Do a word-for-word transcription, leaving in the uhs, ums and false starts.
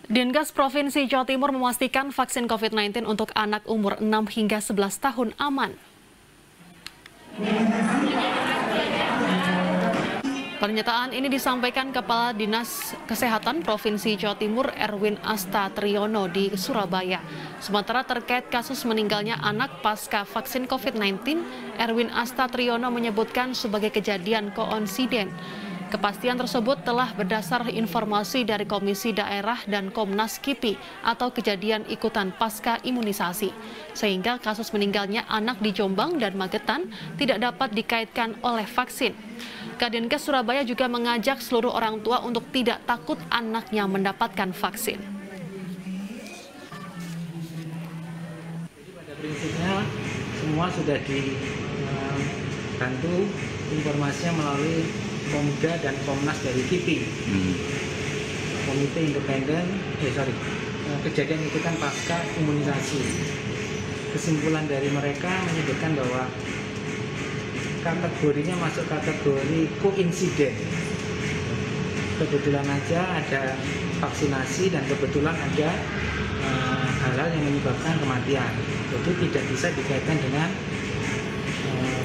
Dinkes Provinsi Jawa Timur memastikan vaksin COVID sembilan belas untuk anak umur enam hingga sebelas tahun aman. Pernyataan ini disampaikan Kepala Dinas Kesehatan Provinsi Jawa Timur Erwin Asta Triyono di Surabaya. Sementara terkait kasus meninggalnya anak pasca vaksin COVID sembilan belas, Erwin Asta Triyono menyebutkan sebagai kejadian koinsiden. Kepastian tersebut telah berdasar informasi dari Komisi Daerah dan Komnas Kipi atau kejadian ikutan pasca imunisasi. Sehingga kasus meninggalnya anak di Jombang dan Magetan tidak dapat dikaitkan oleh vaksin. Kadinkes Surabaya juga mengajak seluruh orang tua untuk tidak takut anaknya mendapatkan vaksin. Pada prinsipnya semua sudah dibantu informasinya melalui Komda dan Komnas dari Kipi, hmm. Komite Independen, eh sorry, kejadian ikutan pasca imunisasi. Kesimpulan dari mereka menyebutkan bahwa kategorinya masuk kategori koinsiden. Kebetulan aja ada vaksinasi dan kebetulan ada hal-hal uh, yang menyebabkan kematian. Jadi tidak bisa dikaitkan dengan uh,